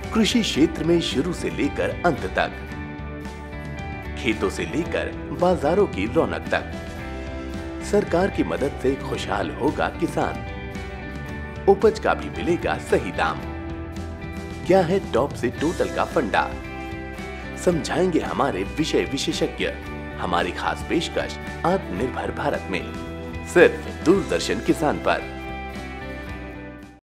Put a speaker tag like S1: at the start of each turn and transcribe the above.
S1: कृषि क्षेत्र में शुरू से लेकर अंत तक, खेतों से लेकर बाजारों की रौनक तक, सरकार की मदद से खुशहाल होगा किसान। उपज का भी मिलेगा सही दाम। क्या है टॉप से टोटल का फंडा, समझाएंगे हमारे विषय विशेषज्ञ। हमारी खास पेशकश आत्मनिर्भर भारत में, सिर्फ दूरदर्शन किसान पर।